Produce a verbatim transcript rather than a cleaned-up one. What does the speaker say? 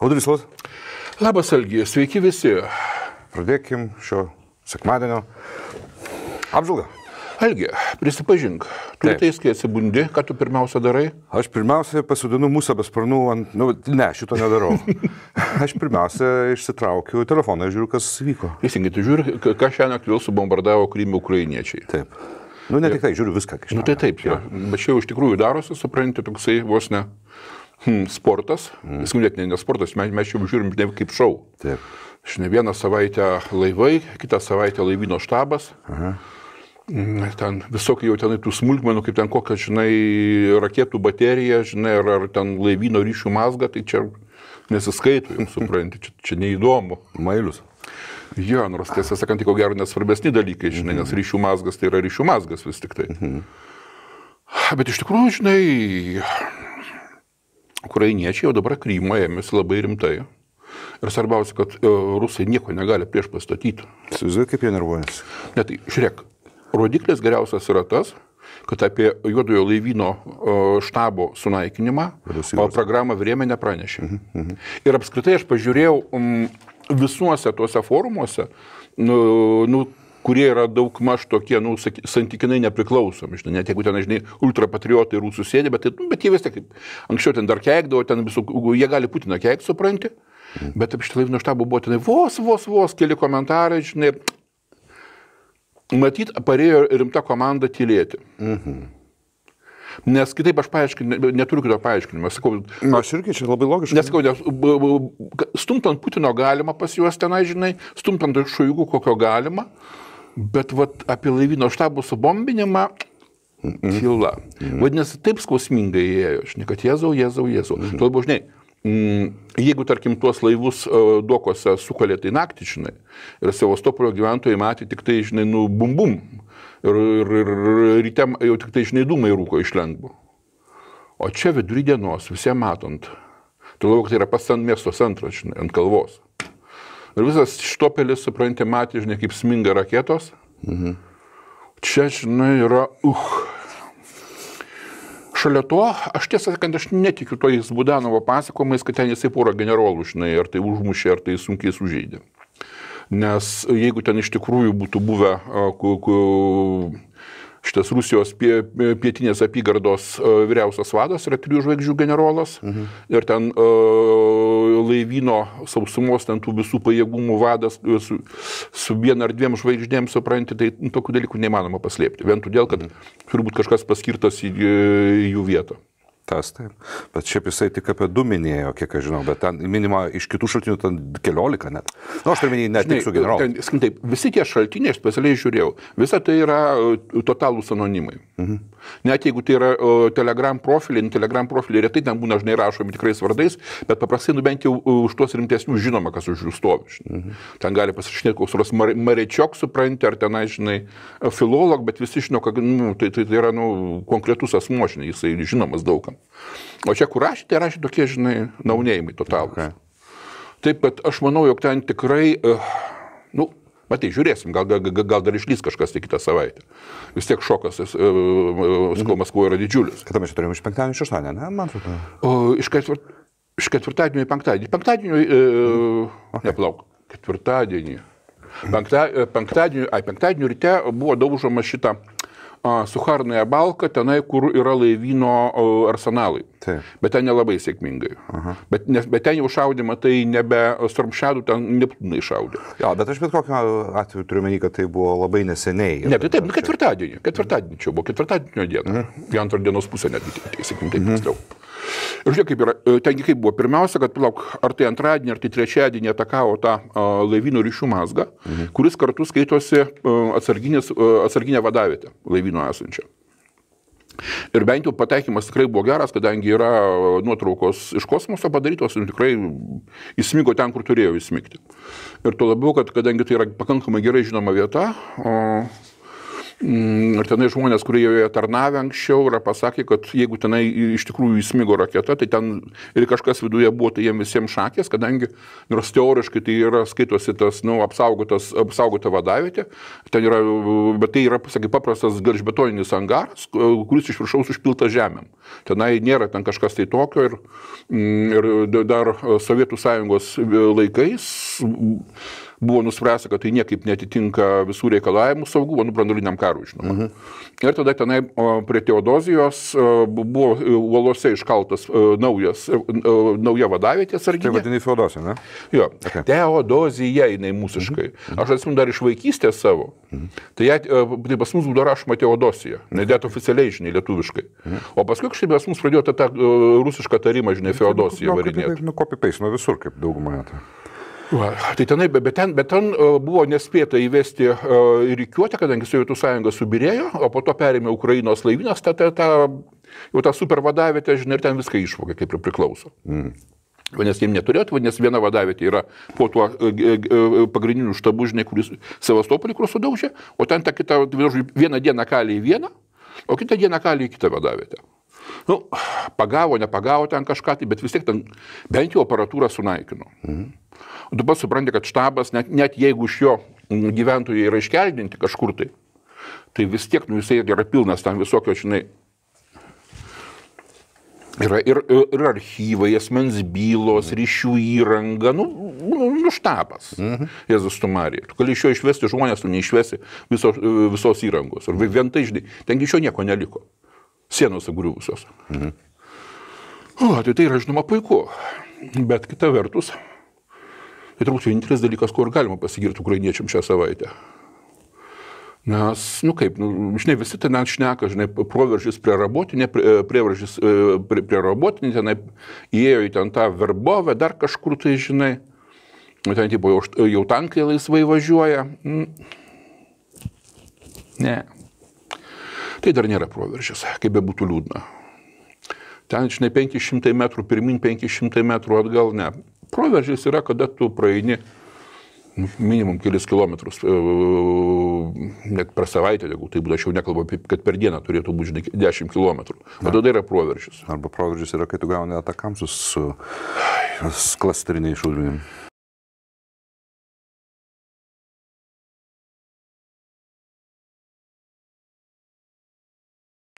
Audrys Las. Labas, Algi, sveiki visi. Pradėkim šio sekmadienio apžvalgą. Algi, prisipažink, tu rytais, kai atsibundi, ką tu pirmiausia darai? Aš pirmiausia pasodinu musę be sparnų ant... Nu, ne, šito nedarau. Aš pirmiausia išsitraukiu telefoną ir žiūriu, kas vyko. Teisingai, tu žiūri, ką šiandien vėl subombardavo Krymą ukrainiečiai. Taip. Nu, ne tik tai, žiūriu viską. Nu, tai taip, ja. Bet čia jau iš tikrųjų darosi, supranti, toksai vos ne hmm, sportas. Mm. Jis net ne, ne sportas, mes, mes jau žiūrim ne kaip šou. Taip. Žinai, vieną savaitę laivai, kitą savaitę laivyno štabas. Aha. Ten visokiai jau tenai tų smulkmenų, kaip ten kokia, žinai, raketų baterija, žinai, ar, ar ten laivyno ryšių mazga, tai čia nesiskaito, jau supranti, čia, čia neįdomu. Mailius. Jo, nors tiesą sakant, ko gero nesvarbesni dalykai, žinai, nes ryšių mazgas tai yra ryšių mazgas vis tik tai. Mhm. Bet iš tikrųjų, žinai, ukrainiečiai jau dabar Krymą ėmėsi labai rimtai. Ir svarbiausia, kad rusai nieko negali prieš pastatyti. Įsivaizduoju, kaip jie nervuojasi. Ne, tai žiūrėk, rodiklis geriausias yra tas, kad apie juodojo laivyno štabo sunaikinimą programą Vremia nepranešė. Mhm. Mhm. Ir apskritai aš pažiūrėjau um, visuose tuose forumuose, nu, nu, kurie yra daug maž tokie, nu, santykinai nepriklausomi, žinai, net jeigu ten, žinai, ultrapatriotai rusų sėdė, bet, nu, bet jie vis tiek, anksčiau ten dar keikdavo, ten visų, jie gali Putiną keikti, supranti, mm. bet apie šitą laivyno štabą buvo ten vos, vos, vos keli komentarai, žinai, matyt, parėjo rimta komanda tylėti. Mhm. Nes kitaip aš paaiškinu, neturiu kito paaiškinimo. Sakau, aš irgi čia labai logiškai. Nes sakau, nes stumtant Putino galima pas juos tenai, žinai, stumtant Šoigu kokio galima, bet vat, apie laivyno štabų subombinimą mm-hmm. tyla. Mm-hmm. Vadinasi, taip skausmingai ėjo, žinai, kad jėzau, jėzau, jėzau. Mm-hmm. Tuo labiau, žinai, mm, jeigu, tarkim, tuos laivus uh, dokose sukalė tai naktį, žinai, ir Sevastopolio gyventojai matė tik tai, žinai, nu, bum bum. Ir, ir, ir ryte jau tik tai, žinai, dūmai rūko iš lengvo. O čia vidury dienos, visiems matant, tu lauk, tai yra pas ant miesto centras, žinai, ant kalvos. Ir visas štopelis, supranti, matė, žinai, kaip sminga raketos. Mhm. Čia, žinai, yra, uh. Šalia to, aš tiesą sakant, aš netikiu tojais Budanovo pasakomais, kad ten jisai porą generolų, žinai, ar tai užmušė, ar tai sunkiai sužeidė. Nes jeigu ten iš tikrųjų būtų buvę šitas Rusijos pie, pietinės apygardos vyriausias vadas, yra trijų žvaigždžių generolas, mhm. ir ten laivyno sausumos, ten tų visų pajėgumų vadas su, su viena ar dviem žvaigždėm, supranti, tai tokių dalykų neįmanoma paslėpti. Vien todėl, kad turi būti kažkas paskirtas į, į jų vietą. Tas, taip. Bet šiaip jisai tik apie du minėjo, kiek aš žinau, bet ten minima iš kitų šaltinių ten keliolika net. Nu, aš tai minėjau, ne tik su generolu. Taip, visi tie šaltiniai, aš specialiai žiūrėjau, visa tai yra totalūs anonimai. Mhm. Net jeigu tai yra o, Telegram profiliai, Telegram profiliai retai ten būna, žinai, rašomi tikrais vardais, bet paprastai, nu bent jau už tuos rimtesnių žinoma, kas už jų stovi. Mhm. Ten gali pasirašinėti koks nors Marečiok, supranti, ar tenai, žinai, filolog, bet visi žino, kad nu, tai, tai, tai yra nu, konkretus asmuo, žinai, jisai žinomas daugam. O čia, kur rašė, tai rašė tokie, žinai, naunėjimai totalūs. Okay. Taip, kad aš manau, jog ten tikrai, uh, nu, matai, žiūrėsim, gal, gal, gal dar išlys kažkas tai kitą savaitę. Vis tiek šokas, uh, uh, mm. Maskvoje yra didžiulis. Kada mes čia turėjome iš penktadienio šeštadienio, ne, man atrodo? Uh, iš, ketvir... iš ketvirtadienio į penktadienį. Penktadienio, uh, okay. neplauk, ketvirtadienį. Penkta... Penktadienio, ai, penktadienio ryte buvo daužoma šitą Suharnoje balka, tenai, kur yra laivyno arsenalai. Taip. Bet ten nelabai sėkmingai. Aha. Bet, nes, bet ten jau šaudima, tai nebe Storm Shadow, ten Neptūnai šaudė. Jo, bet aš bet kokiu atveju turiu menį, kad tai buvo labai neseniai. Ne, tai taip, ketvirtadienį. Ketvirtadienį čia buvo, ketvirtadienio dieną. Mhm. Į antrą dienos pusę netgi, sakykim, taip tiksliau. Mhm. Ir žiūrėk, kaip yra, tengi kaip buvo. Pirmiausia, kad palauk, ar tai antradienį, ar tai trečiadienį atakavo tą uh, laivyno ryšių mazgą, mhm. kuris kartu skaitosi uh, atsarginę vadavietę laivyno esančią. Ir bent jau pataikymas tikrai buvo geras, kadangi yra nuotraukos iš kosmoso padarytos ir tikrai įsmigo ten, kur turėjo įsmigti. Ir tuo labiau, kad kadangi tai yra pakankamai gerai žinoma vieta, o, Ir tenai žmonės, kurie joje tarnavę anksčiau, yra pasakę, kad jeigu tenai iš tikrųjų įsmigo raketa, tai ten ir kažkas viduje buvo, tai jiems visiems šakės, kadangi nors teoriškai tai yra skaitosi tas, nu, apsaugotas, apsaugota vadavietė, ten yra, bet tai yra, pasakai, paprastas gelžbetoninis angaras, kuris iš viršaus užpiltas žemėm. Tenai nėra ten kažkas tai tokio ir, ir dar Sovietų Sąjungos laikais buvo nuspręsta, kad tai niekaip netitinka visų reikalavimų saugumo, nu, branduoliniam karui, žinoma. Mhm. Ir tada tenai prie Teodozijos buvo uolose iškaltas naujas, nauja vadavietė sarginė. Tai vadini Feodosija, ne? Jo, okay. Teodozija jinai mūsiškai. Mhm. Aš atsimenu dar iš vaikystės savo. Mhm. Tai, ją, tai pas mus būdavo rašoma Teodosija, nedėt oficialiai, žinai, lietuviškai. Mhm. O paskui kažkaip pas mus pradėjo tą, tą rusišką tarimą, žinai, Feodosija varinėti. Nu, copy-paste nuo visur, kaip dauguma. Va, tai tenai, bet ten, bet ten buvo nespėta įvesti į rikiuotę, kadangi Sovietų Sąjunga subirėjo, o po to perėmė Ukrainos laivynas, tą, tą, tą, jau tą super vadavietę, žinai, ir ten viską išvogė, kaip ir priklauso. Mm. Vadinasi, jiems neturėtų, vadinasi, viena vadavietė yra po tuo pagrindiniu štabu, žinai, kuris Sevastopolį, kur sudaužė, o ten ta kita, vieną dieną kalė į vieną, o kitą dieną kalė į kitą vadavietę. Nu, pagavo, nepagavo ten kažką, tai, bet vis tiek ten bent jau aparatūrą sunaikino. Mm. O tu pats supranti, kad štabas, net, net jeigu iš jo gyventojai yra iškeldinti kažkur tai, tai vis tiek, nu, jisai yra pilnas tam visokio, žinai, yra ir, ir archyvai, asmens bylos, ryšių įranga, nu, nu, nu štabas. Mhm. Jėzus tu Marija. Tu gali iš jo išvesti žmonės, tu neišvesi viso, visos įrangos. Ir vien tai, žinai, ten iš jo nieko neliko. Sienos sugriuvusios. Mhm. O, tai tai yra, žinoma, puiku. Bet kita vertus, tai turbūt vienintelis dalykas, kur galima pasigirti ukrainiečiam šią savaitę. Nes, nu kaip, nu, žinai, visi ten šneka, žinai, proveržys prie robotinė, proveržys prie, prie robotinė, tenai įėjo į ten tą Verbovę, dar kažkur tai, žinai, ten tipo, jau, jau tankai laisvai važiuoja. Ne. Tai dar nėra proveržys, kaip be būtų liūdna. Ten, žinai, penki šimtai metrų pirmin, penki šimtai metrų atgal, ne. Proveržys yra, kada tu praeini minimum kelis kilometrus, net per savaitę, jeigu tai būtų, aš jau nekalbu, kad per dieną turėtų būti, žinai, dešimt kilometrų. O tada yra proveržys. Arba proveržys yra, kai tu gauni atakamsus su klasteriniais šaudmenim.